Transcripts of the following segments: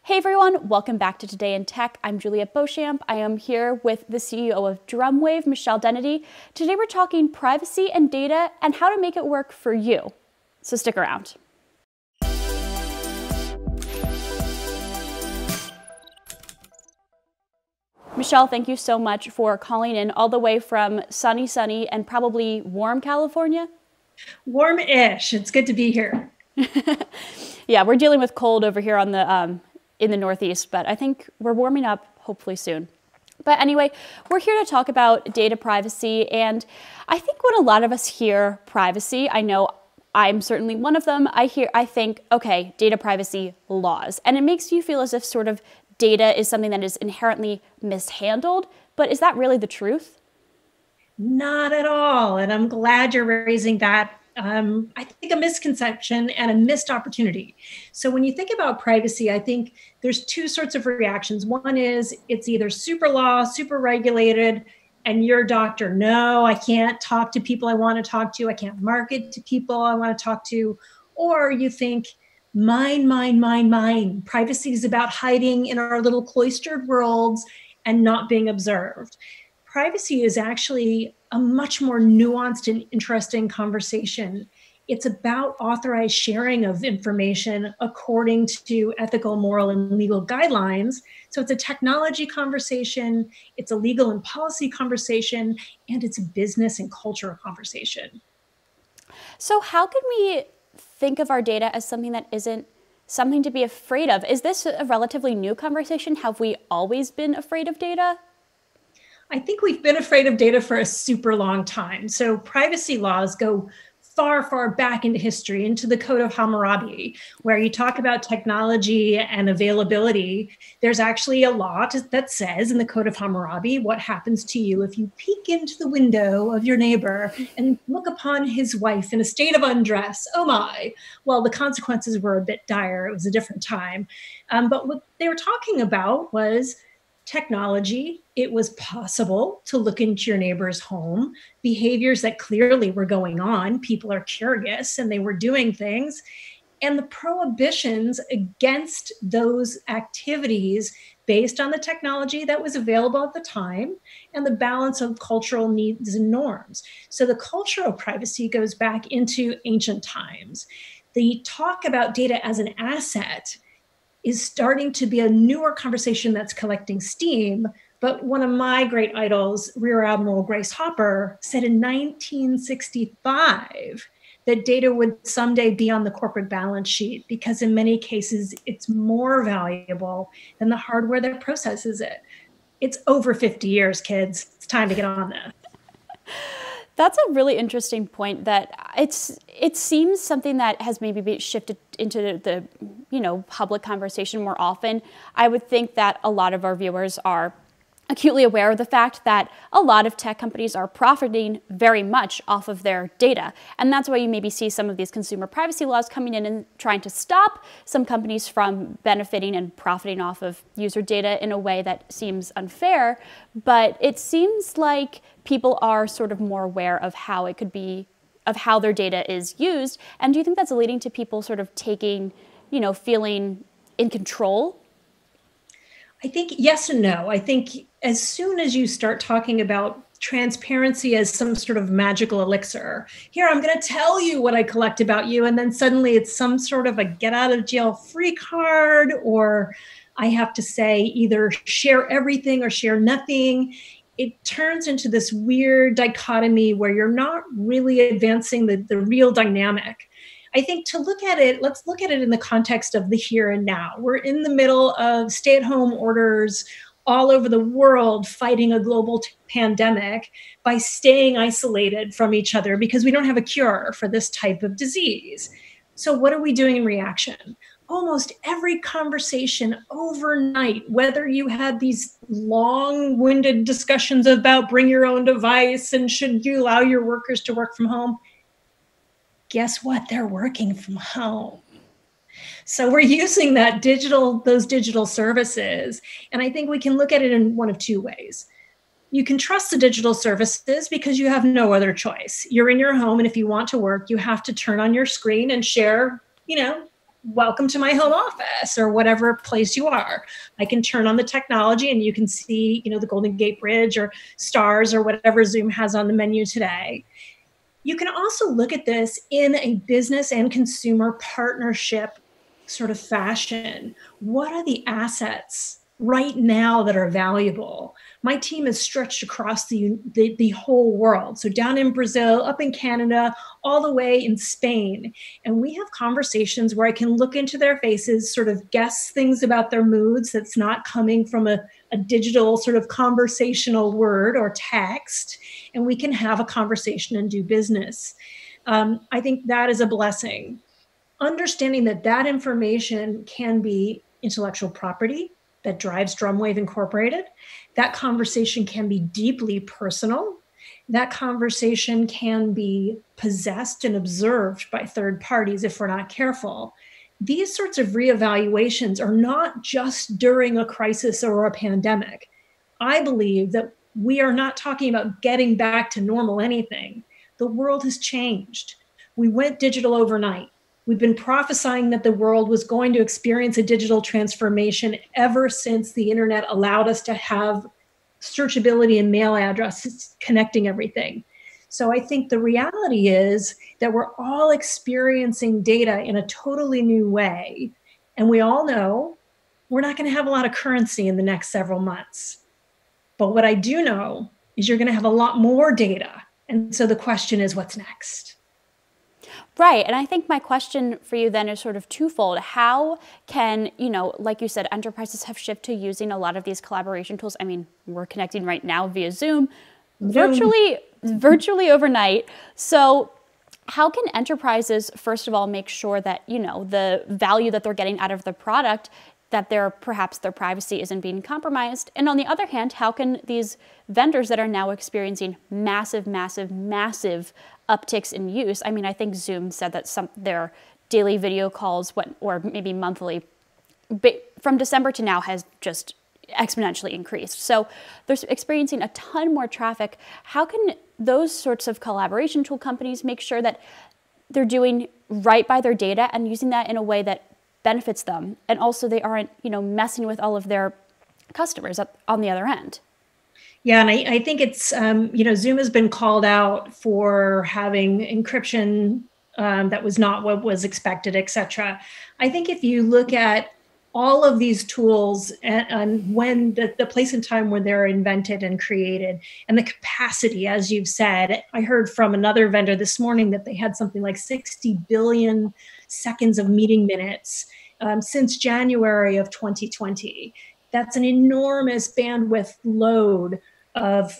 Hey everyone, welcome back to Today in Tech. I'm Juliet. I am here with the CEO of Drumwave, Michelle Dennedy. Today we're talking privacy and data and how to make it work for you. So stick around. Michelle, thank you so much for calling in all the way from sunny and probably warm California. Warm-ish. It's good to be here. Yeah, we're dealing with cold over here on the in the Northeast, but I think we're warming up hopefully soon. But anyway, we're here to talk about data privacy, and I think when a lot of us hear privacy, I know I'm certainly one of them, I think, okay, data privacy laws, and it makes you feel as if sort of data is something that is inherently mishandled, but is that really the truth? Not at all, and I'm glad you're raising that. I think a misconception and a missed opportunity. So when you think about privacy, I think there's two sorts of reactions. One is it's either super law, super regulated, and you're a doctor. No, I can't talk to people I want to talk to. I can't market to people I want to talk to. Or you think mine. Privacy is about hiding in our little cloistered worlds and not being observed. Privacy is actually a much more nuanced and interesting conversation. It's about authorized sharing of information according to ethical, moral, and legal guidelines. So it's a technology conversation, it's a legal and policy conversation, and it's a business and cultural conversation. So how can we think of our data as something that isn't something to be afraid of? Is this a relatively new conversation? Have we always been afraid of data? I think we've been afraid of data for a super long time. So privacy laws go far back into history, into the Code of Hammurabi, where you talk about technology and availability. There's actually a law that says in the Code of Hammurabi what happens to you if you peek into the window of your neighbor and look upon his wife in a state of undress. Oh my. Well, the consequences were a bit dire. It was a different time. But what they were talking about was technology. It was possible to look into your neighbor's home, behaviors that clearly were going on. People are curious and they were doing things. And the prohibitions against those activities based on the technology that was available at the time and the balance of cultural needs and norms. So the cultural privacy goes back into ancient times. The talk about data as an asset is starting to be a newer conversation that's collecting steam. But one of my great idols, Rear Admiral Grace Hopper, said in 1965 that data would someday be on the corporate balance sheet because in many cases, it's more valuable than the hardware that processes it. It's over 50 years, kids. It's time to get on this. That's a really interesting point. That it seems something that has maybe shifted into the public conversation more often. I would think that a lot of our viewers are acutely aware of the fact that a lot of tech companies are profiting very much off of their data. And that's why you maybe see some of these consumer privacy laws coming in and trying to stop some companies from benefiting and profiting off of user data in a way that seems unfair. But it seems like people are sort of more aware of how it could be, of how their data is used. And do you think that's leading to people sort of taking, feeling in control? I think yes and no. I think as soon as you start talking about transparency as some sort of magical elixir, here, I'm going to tell you what I collect about you. And then suddenly it's some sort of a get out of jail free card, or I have to say either share everything or share nothing. It turns into this weird dichotomy where you're not really advancing the real dynamic. I think to look at it, let's look at it in the context of the here and now. We're in the middle of stay-at-home orders all over the world fighting a global pandemic by staying isolated from each other because we don't have a cure for this type of disease. So what are we doing in reaction? Almost every conversation overnight, whether you had these long-winded discussions about bring your own device and should you allow your workers to work from home, guess what? They're working from home. So we're using those digital services. And I think we can look at it in one of two ways. You can trust the digital services because you have no other choice. You're in your home, and if you want to work, you have to turn on your screen and share, welcome to my home office or whatever place you are. I can turn on the technology and you can see, the Golden Gate Bridge or stars or whatever Zoom has on the menu today. You can also look at this in a business and consumer partnership sort of fashion. What are the assets right now that are valuable? My team is stretched across the whole world. So down in Brazil, up in Canada, all the way in Spain. And we have conversations where I can look into their faces, sort of guess things about their moods that's not coming from a digital sort of conversational word or text. And we can have a conversation and do business. I think that is a blessing. Understanding that information can be intellectual property that drives Drumwave Incorporated. That conversation can be deeply personal. That conversation can be possessed and observed by third parties if we're not careful. These sorts of reevaluations are not just during a crisis or a pandemic. I believe that we are not talking about getting back to normal anything. The world has changed. We went digital overnight. We've been prophesying that the world was going to experience a digital transformation ever since the internet allowed us to have searchability and mail addresses connecting everything. So I think the reality is that we're all experiencing data in a totally new way. And we all know we're not going to have a lot of currency in the next several months. But what I do know is you're going to have a lot more data. And so the question is, what's next? Right. And I think my question for you then is sort of twofold. How can, like you said, enterprises have shifted to using a lot of these collaboration tools? I mean, we're connecting right now via Zoom. Virtually overnight. So how can enterprises, first of all, make sure that, the value that they're getting out of the product, that perhaps their privacy isn't being compromised? And on the other hand, how can these vendors that are now experiencing massive upticks in use? I mean, I think Zoom said that their daily video calls or maybe monthly, from December to now has just exponentially increased. So they're experiencing a ton more traffic. How can those sorts of collaboration tool companies make sure that they're doing right by their data and using that in a way that benefits them, and also they aren't, messing with all of their customers on the other end? Yeah, and I think it's, Zoom has been called out for having encryption that was not what was expected, et cetera. I think if you look at all of these tools and when the place and time when they're invented and created and the capacity, as you've said, I heard from another vendor this morning that they had something like 60 billion seconds of meeting minutes since January of 2020. That's an enormous bandwidth load of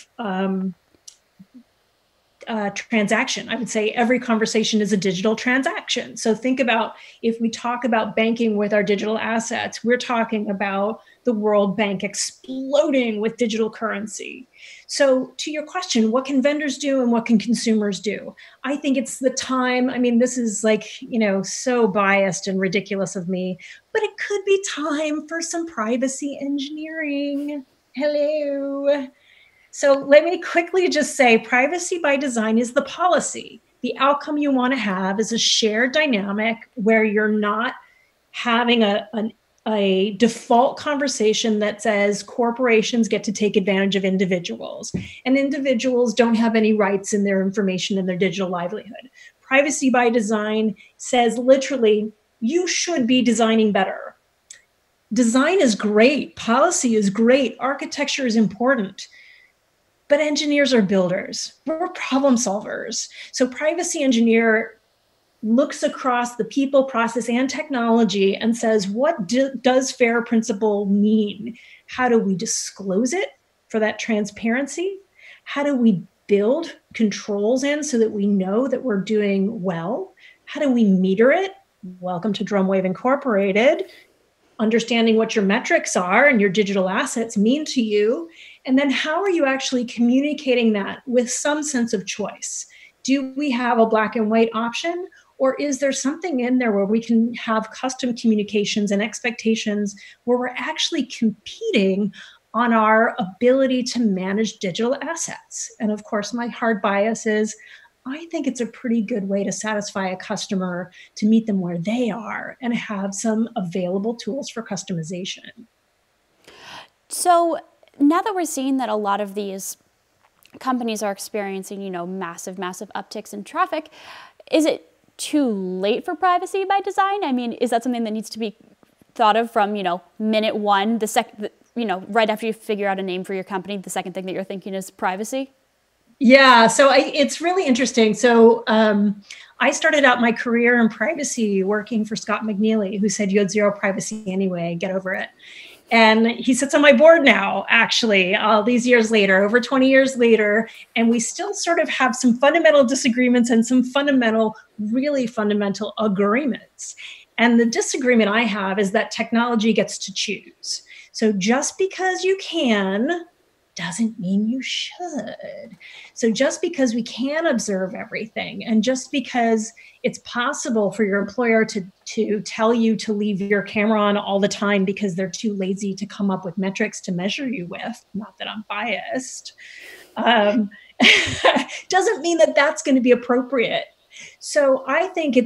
transaction. I would say every conversation is a digital transaction. So think about, if we talk about banking with our digital assets, we're talking about the World Bank exploding with digital currency. So to your question, what can vendors do and what can consumers do? I think it's the time. I mean, this is like, so biased and ridiculous of me, but it could be time for some privacy engineering. Hello. So let me quickly just say, privacy by design is the policy. The outcome you want to have is a shared dynamic where you're not having a default conversation that says corporations get to take advantage of individuals, and individuals don't have any rights in their information and their digital livelihood. Privacy by design says literally, you should be designing better. Design is great. Policy is great. Architecture is important. But engineers are builders. We're problem solvers. So privacy engineer looks across the people, process, and technology and says, what does FAIR principle mean? How do we disclose it for that transparency? How do we build controls in so that we know that we're doing well? How do we meter it? Welcome to Drumwave Incorporated. Understanding what your metrics are and your digital assets mean to you. And then how are you actually communicating that with some sense of choice? Do we have a black and white option? Or is there something in there where we can have custom communications and expectations where we're actually competing on our ability to manage digital assets? And of course, my hard bias is I think it's a pretty good way to satisfy a customer, to meet them where they are and have some available tools for customization. So now that we're seeing that a lot of these companies are experiencing, massive, massive upticks in traffic, is it too late for privacy by design? I mean, is that something that needs to be thought of from, minute one, right after you figure out a name for your company, the second thing that you're thinking is privacy? Yeah, so it's really interesting. So I started out my career in privacy working for Scott McNeely, who said you had zero privacy anyway, get over it. And he sits on my board now, actually, all these years later, over 20 years later, and we still sort of have some fundamental disagreements and some really fundamental agreements. And the disagreement I have is that technology gets to choose. So just because you can doesn't mean you should. So just because we can observe everything, and just because it's possible for your employer to tell you to leave your camera on all the time because they're too lazy to come up with metrics to measure you with, not that I'm biased, doesn't mean that that's going to be appropriate. So I think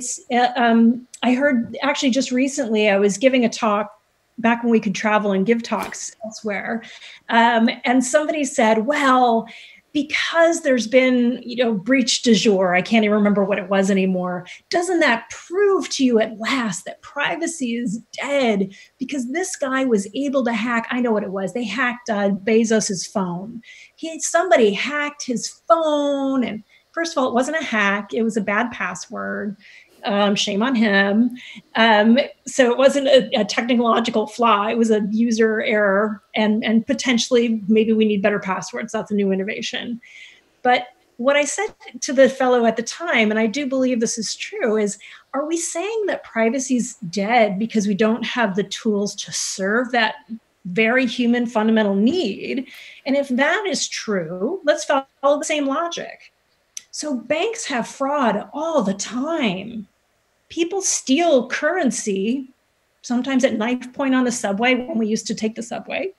I heard actually just recently, I was giving a talk back when we could travel and give talks elsewhere. And somebody said, well, because there's been, breach du jour, I can't even remember what it was anymore, doesn't that prove to you at last that privacy is dead? Because this guy was able to hack, I know what it was, they hacked Bezos's phone. Somebody hacked his phone, and first of all, it wasn't a hack, it was a bad password. Shame on him. So it wasn't a technological flaw. It was a user error, and potentially maybe we need better passwords. That's a new innovation. But what I said to the fellow at the time, and I do believe this is true, is, are we saying that privacy is dead because we don't have the tools to serve that very human fundamental need? And if that is true, let's follow the same logic. So banks have fraud all the time. People steal currency, sometimes at knife point on the subway when we used to take the subway,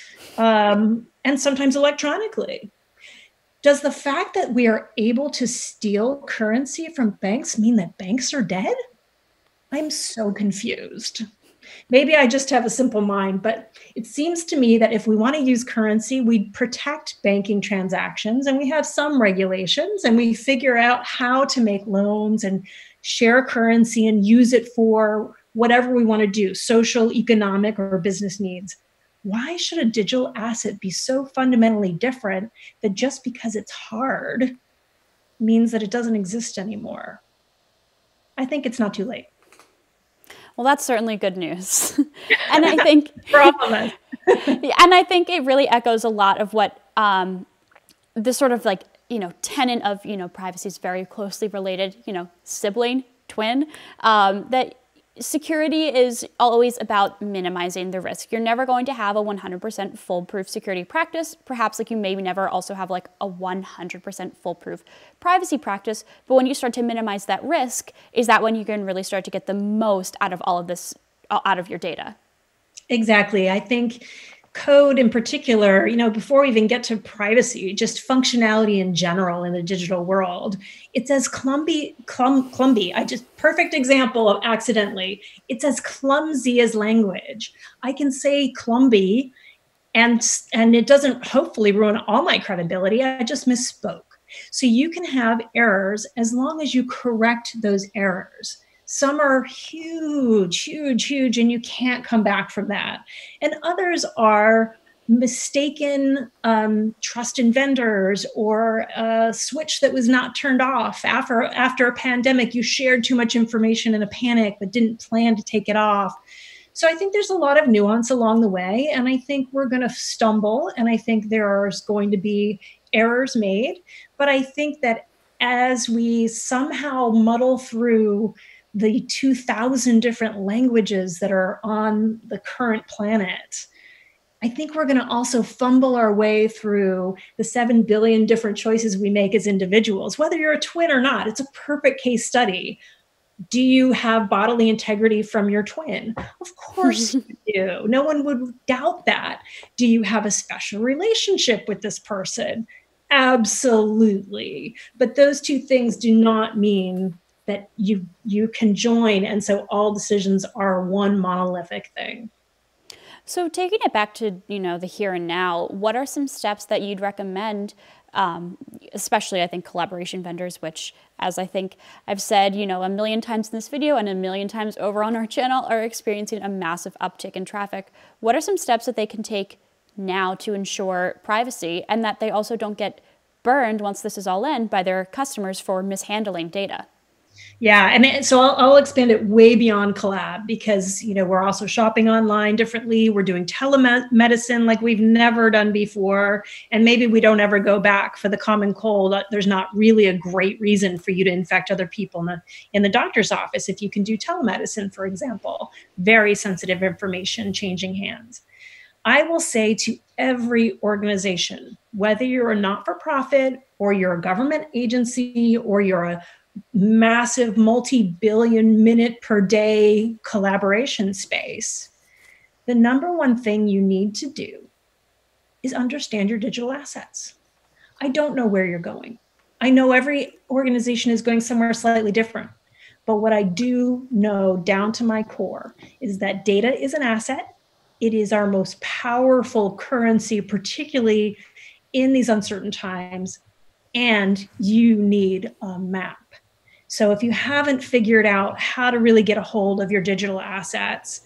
and sometimes electronically. Does the fact that we are able to steal currency from banks mean that banks are dead? I'm so confused. Maybe I just have a simple mind, but it seems to me that if we want to use currency, we protect banking transactions, and we have some regulations, and we figure out how to make loans and share currency and use it for whatever we want to do, social, economic, or business needs. Why should a digital asset be so fundamentally different that just because it's hard means that it doesn't exist anymore? I think it's not too late. Well, that's certainly good news. And I think for all of us. And I think it really echoes a lot of what the sort of tenet of, privacy is very closely related, sibling, twin, that security is always about minimizing the risk. You're never going to have a 100% foolproof security practice, perhaps like you maybe never also have like a 100% foolproof privacy practice. But when you start to minimize that risk, is that when you can really start to get the most out of all of this, out of your data? Exactly. I think code in particular, before we even get to privacy, just functionality in general in the digital world, it's as clumsy, perfect example of accidentally, it's as clumsy as language. I can say clumsy and it doesn't hopefully ruin all my credibility. I just misspoke. So you can have errors as long as you correct those errors. Some are huge, and you can't come back from that. And others are mistaken trust in vendors, or a switch that was not turned off. After a pandemic, you shared too much information in a panic but didn't plan to take it off. So I think there's a lot of nuance along the way, and I think we're going to stumble, and I think there's going to be errors made. But I think that as we somehow muddle through the 2,000 different languages that are on the current planet, I think we're going to also fumble our way through the 7 billion different choices we make as individuals, whether you're a twin or not. It's a perfect case study. Do you have bodily integrity from your twin? Of course you do. No one would doubt that. Do you have a special relationship with this person? Absolutely. But those two things do not mean that you can join, and so all decisions are one monolithic thing. So taking it back to, the here and now, what are some steps that you'd recommend, especially I think collaboration vendors, which, as I think I've said, a million times in this video and a million times over on our channel, are experiencing a massive uptick in traffic. What are some steps that they can take now to ensure privacy and that they also don't get burned once this is all in by their customers for mishandling data? Yeah, and so I'll expand it way beyond collab, because we're also shopping online differently. We're doing telemedicine like we've never done before, and maybe we don't ever go back for the common cold. There's not really a great reason for you to infect other people in the doctor's office if you can do telemedicine, for example. Very sensitive information changing hands. I will say to every organization, whether you're a not-for-profit or you're a government agency or you're a massive multi-billion minute per day collaboration space, the number one thing you need to do is understand your digital assets. I don't know where you're going. I know every organization is going somewhere slightly different. But what I do know down to my core is that data is an asset. It is our most powerful currency, particularly in these uncertain times, and you need a map. So if you haven't figured out how to really get a hold of your digital assets,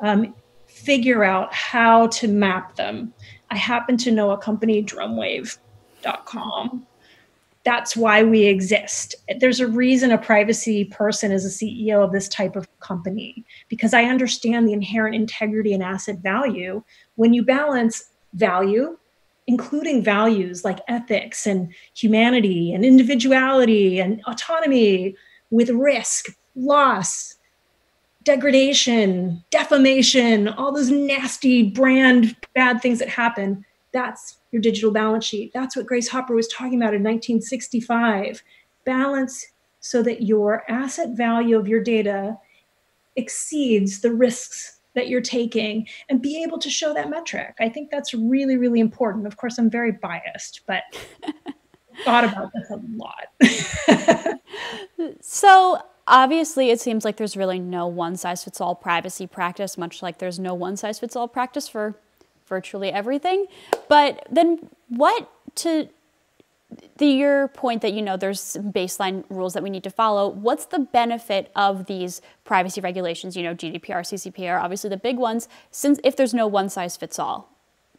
figure out how to map them. I happen to know a company, Drumwave.com. That's why we exist. There's a reason a privacy person is a CEO of this type of company, because I understand the inherent integrity and asset value when you balance value, including values like ethics and humanity and individuality and autonomy, with risk, loss, degradation, defamation, all those nasty brand bad things that happen. That's your digital balance sheet. That's what Grace Hopper was talking about in 1965. Balance so that your asset value of your data exceeds the risks that you're taking, and be able to show that metric. I think that's really, really important. Of course, I'm very biased, but thought about this a lot. So obviously, it seems like there's really no one-size-fits-all privacy practice, much like there's no one-size-fits-all practice for virtually everything. But then your point that, there's some baseline rules that we need to follow, what's the benefit of these privacy regulations? GDPR, CCPA are obviously the big ones, since if there's no one-size-fits-all.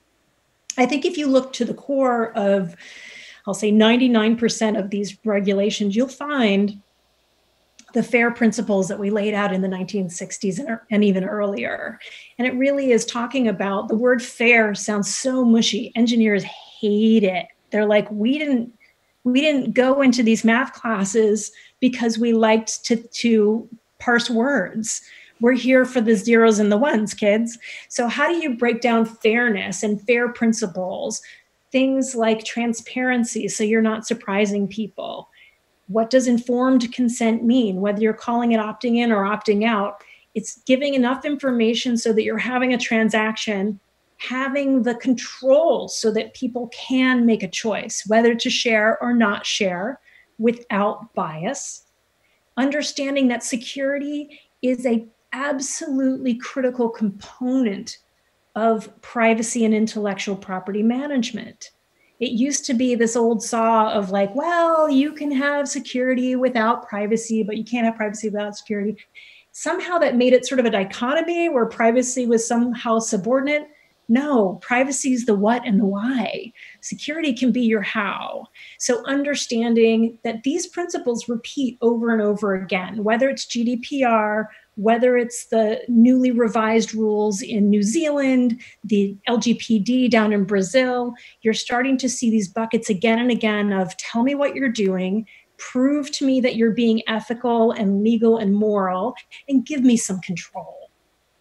I think if you look to the core of, I'll say 99% of these regulations, you'll find the FAIR principles that we laid out in the 1960s and even earlier. And it really is talking about, the word fair sounds so mushy. Engineers hate it. They're like, we didn't go into these math classes because we liked to parse words. We're here for the zeros and the ones, kids. So how do you break down fairness and FAIR principles? Things like transparency, so you're not surprising people. What does informed consent mean? Whether you're calling it opting in or opting out, it's giving enough information so that you're having a transaction, having the control so that people can make a choice, whether to share or not share without bias. Understanding that security is an absolutely critical component of privacy and intellectual property management. It used to be this old saw of like, well, you can have security without privacy, but you can't have privacy without security. Somehow that made it sort of a dichotomy where privacy was somehow subordinate. No, privacy is the what and the why. Security can be your how. So understanding that these principles repeat over and over again, whether it's GDPR, whether it's the newly revised rules in New Zealand, the LGPD down in Brazil, you're starting to see these buckets again and again of tell me what you're doing, prove to me that you're being ethical and legal and moral, and give me some control.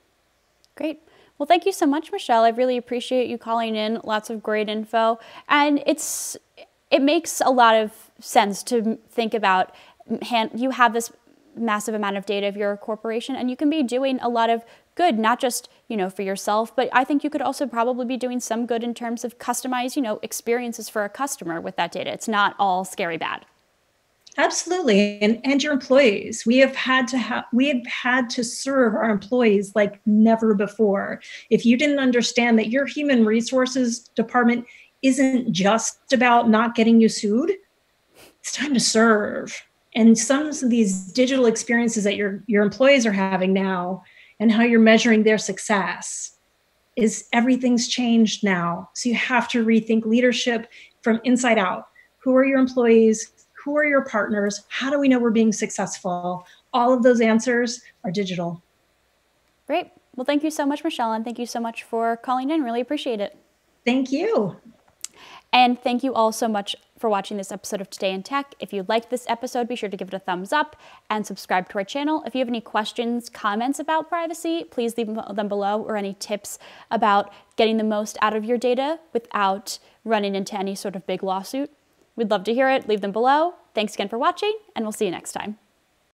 Great. Well, thank you so much, Michelle. I really appreciate you calling in. Lots of great info. And it makes a lot of sense to think about, you have this massive amount of data of your corporation, and you can be doing a lot of good, not just, for yourself, but I think you could also probably be doing some good in terms of customized, experiences for a customer with that data. It's not all scary bad. Absolutely. And your employees. We have had to serve our employees like never before. If you didn't understand that your human resources department isn't just about not getting you sued, it's time to serve. And some of these digital experiences that your employees are having now and how you're measuring their success is everything's changed now. So you have to rethink leadership from inside out. Who are your employees? Who are your partners? How do we know we're being successful? All of those answers are digital. Great. Well, thank you so much, Michelle, and thank you so much for calling in. Really appreciate it. Thank you. And thank you all so much for watching this episode of Today in Tech. If you liked this episode, be sure to give it a thumbs up and subscribe to our channel. If you have any questions, comments about privacy, please leave them below, or any tips about getting the most out of your data without running into any sort of big lawsuit. We'd love to hear it. Leave them below. Thanks again for watching, and we'll see you next time.